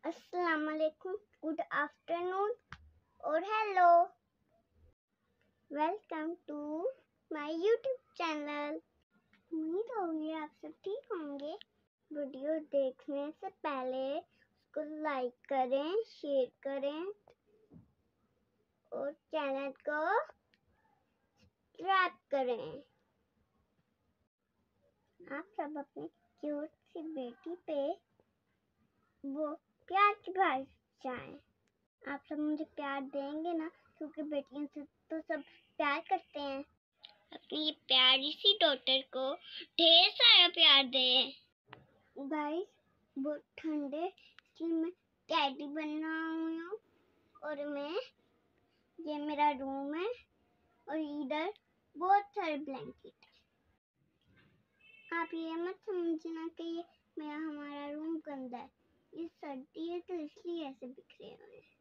अस्सलाम वालेकुम, good afternoon और hello. Welcome to my YouTube channel. उम्मीद होगी आप सब ठीक होंगे। वीडियो देखने से पहले उसको लाइक करें, शेयर करें और चैनल को सब्सक्राइब करें। आप सब अपनी क्यूट सी बेटी पे वो प्यार की बारिश जाएं। आप सब मुझे प्यार देंगे ना, क्योंकि बेटियों से तो सब प्यार करते हैं। अपनी ये प्यारी सी डॉटर को ढेर सारा प्यार दें। गाइस बहुत ठंडे, इसलिए मैं टेडी बना हुई हूँ और ये मेरा रूम है और इधर बहुत सारे ब्लैंकेट है। आप ये मत समझना कि ये हमारा रूम गंदा है। ये सर्दी है तो इसलिए ऐसे बिखरे हुए हैं।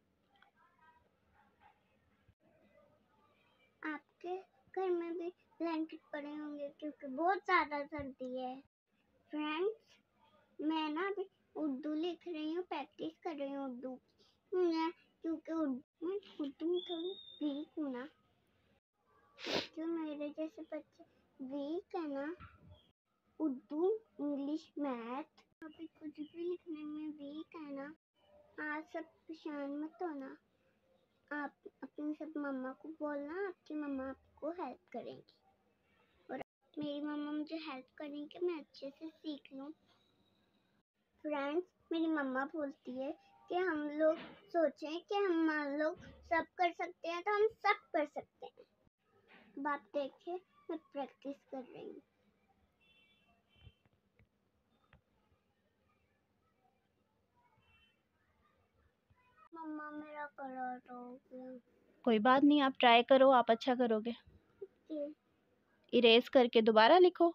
आपके घर में भी ब्लैंकेट पड़े होंगे क्योंकि बहुत ज़्यादा सर्दी है। फ्रेंड्स, मैं ना अभी उर्दू लिख रही हूँ, प्रैक्टिस कर रही हूँ उर्दू मैं, क्योंकि उर्दू में थोड़ी वीक हूँ ना। जो मेरे जैसे बच्चे वीक है ना, उर्दू, इंग्लिश, मैथ, अभी कुछ भी लिखने में वीक है ना, आप सब परेशान मत होना। आप अपनी सब मम्मा को बोलना, आपकी मम्मा आपको हेल्प करेंगी और मेरी मम्मा मुझे हेल्प करेंगी, मैं अच्छे से सीख लूँ। फ्रेंड्स, मेरी मम्मा बोलती है कि हम लोग सोचें कि हम लोग सब कर सकते हैं तो हम सब कर सकते हैं। अब आप देखिए, मैं प्रैक्टिस कर रही हूँ। मम्मा मेरा कलर हो गया। कोई बात नहीं, आप ट्राई करो, आप अच्छा करोगे। इरेज करके दोबारा लिखो।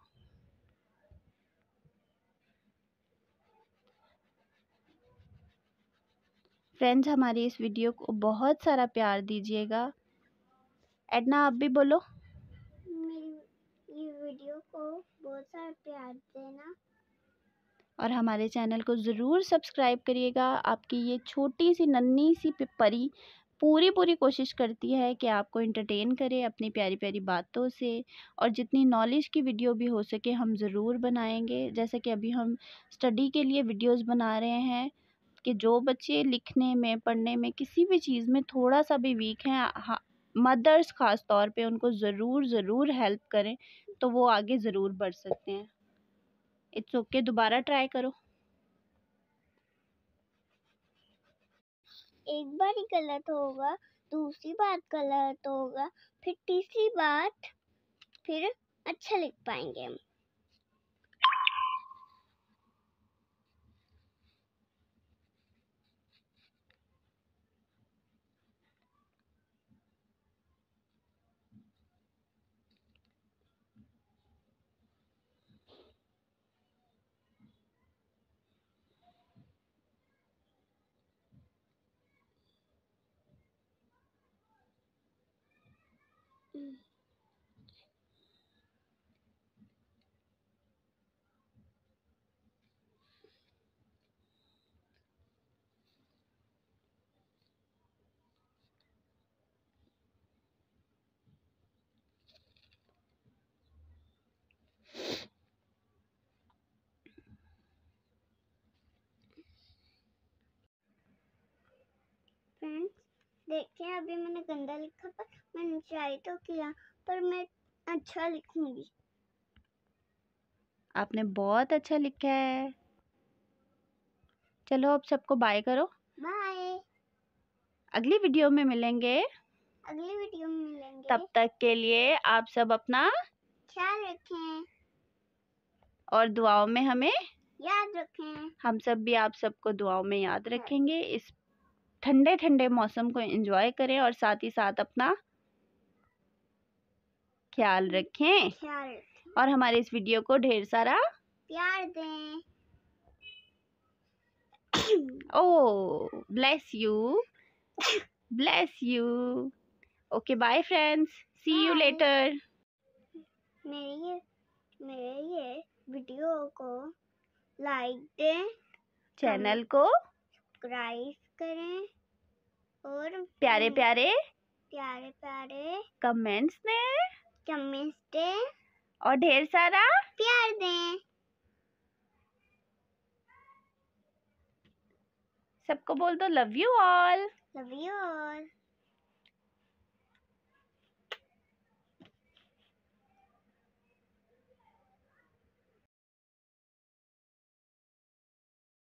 फ्रेंड्स, हमारी इस वीडियो को बहुत सारा प्यार दीजिएगा। एडना, आप भी बोलो। मेरी ये वीडियो को बहुत सारा प्यार देना और हमारे चैनल को ज़रूर सब्सक्राइब करिएगा। आपकी ये छोटी सी नन्ही सी परी पूरी कोशिश करती है कि आपको एंटरटेन करे अपनी प्यारी प्यारी बातों से, और जितनी नॉलेज की वीडियो भी हो सके हम ज़रूर बनाएंगे। जैसे कि अभी हम स्टडी के लिए वीडियोस बना रहे हैं कि जो बच्चे लिखने में, पढ़ने में, किसी भी चीज़ में थोड़ा सा भी वीक हैं, मदर्स ख़ास तौर पे उनको ज़रूर हेल्प करें तो वो आगे ज़रूर बढ़ सकते हैं। इट्स ओके, दोबारा ट्राई करो। एक बार ही गलत होगा, दूसरी बार गलत होगा, फिर तीसरी बार फिर अच्छा लिख पाएंगे हम। फ्रेंड्स, देखिए अभी मैंने गंदा लिखा, पर मैंने ट्राई तो किया, पर मैं अच्छा लिखूंगी। आपने बहुत अच्छा लिखा है। चलो अब सबको बाय करो। बाय। अगली वीडियो में मिलेंगे। अगली वीडियो में मिलेंगे। तब तक के लिए आप सब अपना ख्याल रखें और दुआओं में हमें याद रखें। हम सब भी आप सबको दुआओं में याद रखेंगे। इस ठंडे ठंडे मौसम को एंजॉय करें और साथ ही साथ अपना ख्याल रखें और हमारे इस वीडियो को ढेर सारा प्यार दें। Oh, bless you. Bless you. Okay, bye friends. See you later. मेरे ये वीडियो को लाइक दें, चैनल को सब्सक्राइब करें और प्यारे प्यारे कमेंट्स दें और ढेर सारा प्यार दें। सबको बोल दो love you all. Love you all.